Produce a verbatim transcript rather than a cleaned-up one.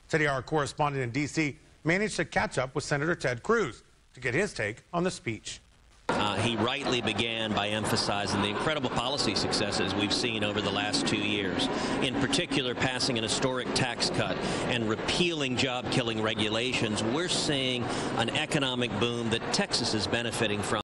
City Hour correspondent in D C managed to catch up with Senator Ted Cruz to get his take on the speech. Uh, he rightly began by emphasizing the incredible policy successes we've seen over the last two years, in particular passing an historic tax cut and repealing job-killing regulations. We're seeing an economic boom that Texas is benefiting from.